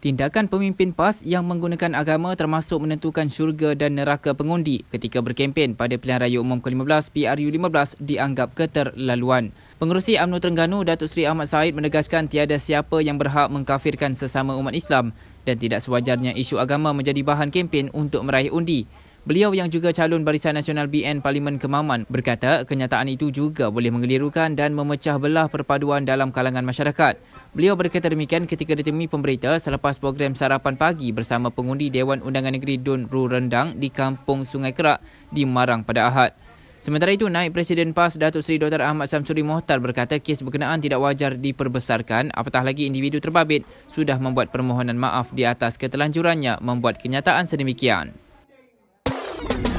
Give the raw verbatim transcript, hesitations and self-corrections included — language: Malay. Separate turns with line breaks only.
Tindakan pemimpin PAS yang menggunakan agama termasuk menentukan syurga dan neraka pengundi ketika berkempen pada pilihan raya umum ke lima belas P R U lima belas dianggap keterlaluan. Pengerusi U M N O Terengganu Datuk Seri Ahmad Said menegaskan tiada siapa yang berhak mengkafirkan sesama umat Islam dan tidak sewajarnya isu agama menjadi bahan kempen untuk meraih undi. Beliau yang juga calon Barisan Nasional B N Parlimen Kemaman berkata kenyataan itu juga boleh mengelirukan dan memecah belah perpaduan dalam kalangan masyarakat. Beliau berkata demikian ketika ditemui pemberita selepas program sarapan pagi bersama pengundi Dewan Undangan Negeri Dun Ru Rendang di Kampung Sungai Kerak di Marang pada Ahad. Sementara itu, Naib Presiden PAS Datuk Seri Doktor Ahmad Samsuri Mohtar berkata kes berkenaan tidak wajar diperbesarkan, apatah lagi individu terbabit sudah membuat permohonan maaf di atas ketelanjurannya membuat kenyataan sedemikian.